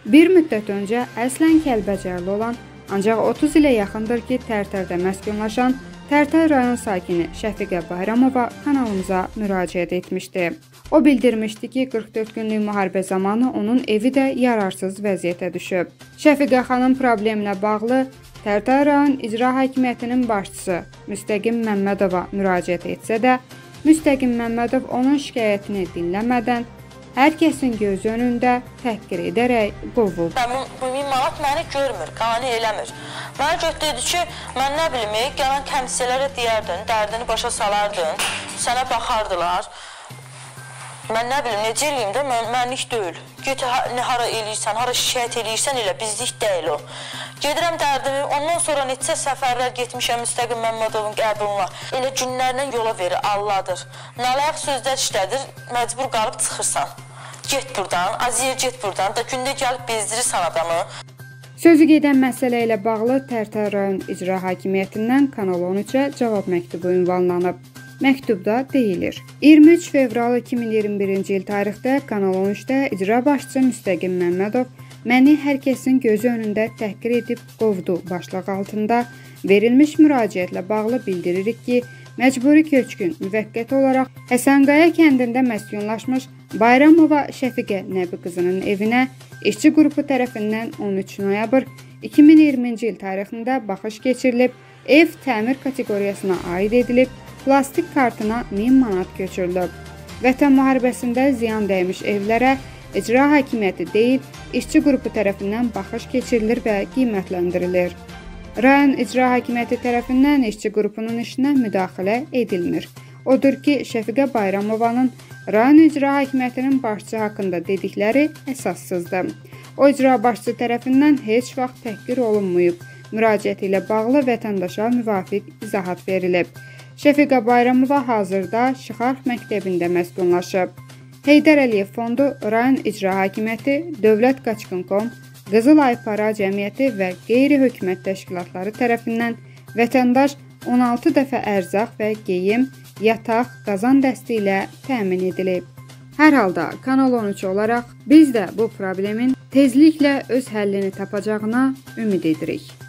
Bir müddət öncə əslən Kəlbəcərli olan, ancaq 30 ilə yaxındır ki, Tərtərdə məskunlaşan Tərtər rayon sakini Şəfiqə Bayramova kanalımıza müraciət etmişdi. O bildirmişdi ki, 44 günlük müharibə zamanı onun evi də yararsız vəziyyətə düşüb. Şəfiqə xanım problemlə bağlı Tərtər rayon İcra Hakimiyyətinin başçısı Müstəqim Məmmədova müraciət etsə də, Müstəqim Məmmədov onun şikayətini dinləmədən hər kəsin göz önündə təhqir edərək qovub. Bu 1000 manat məni görmür, qane eləmir. Mənə götürdü ki, mən nə bilim, gələn kəmsiyələrə deyərdin, dərdini başa salardın, sənə baxardılar. Mən nə bilim, necə eləyim də, mənlik deyil. Get, hara eləyirsən, hara şikayət eləyirsən elə, bizlik deyil o. Gedirəm dərdimi, ondan sonra neçə səfərlər getmişəm Müstəqim Məmmədovun qəbuluna. Elə günlərlə yola verir, Allahdır. Nələyək sözlər işlədir, məcbur qalıb çıxırsan. Get buradan, Aziyə get buradan, da gündə gəlib bezdirirsən adamı. Sözü gedən məsələ ilə bağlı Tərtər rayon İcra Hakimiyyətindən Kanal 13-ə cavab məktubu ünvanlanıb. Məktubda deyilir: 23 fevral 2021-ci il tarixdə Kanal 13-də icra başçısı Müstəqim Məmmədov məni hər kəsin gözü önündə təhqir edib qovdu başlığı altında verilmiş müraciətlə bağlı bildiririk ki, məcburi köçkün müvəqqəti olaraq Həsənqaya kəndində məskunlaşmış Bayramova Şəfiqə Nəbi qızının evinə işçi qrupu tərəfindən 13 noyabr 2020-ci il tarixində baxış keçirilib, ev təmir kateqoriyasına aid edilib, plastik kartına 1000 manat köçürülüb. Vətən müharibəsində ziyan dəymiş evlərə icra hakimiyyəti deyil, işçi qrupu tərəfindən baxış keçirilir və qiymətləndirilir. Rayon İcra Hakimiyyəti tərəfindən işçi qrupunun işinə müdaxilə edilmir. Odur ki, Şəfiqə Bayramovanın rayon İcra Hakimiyyətinin başçısı haqqında dedikləri əsassızdır. O icra başçısı tərəfindən heç vaxt təhqir olunmayıb. Müraciəti ilə bağlı vətəndaşa müvafiq izahat verilib. Şəfiqə Bayramova hazırda Şıxarx məktəbində məskunlaşıb. Heydər Əliyev Fondu, rayon İcra Hakimiyyəti, Dövlət Qaçqın.com, Qızıl Ay Para Cəmiyyəti və qeyri-hökumət təşkilatları tərəfindən vətəndaş 16 dəfə ərzaq və geyim, yataq, qazan dəsti ilə təmin edilib. Hər halda Kanal 13 olaraq biz də bu problemin tezliklə öz həllini tapacağına ümid edirik.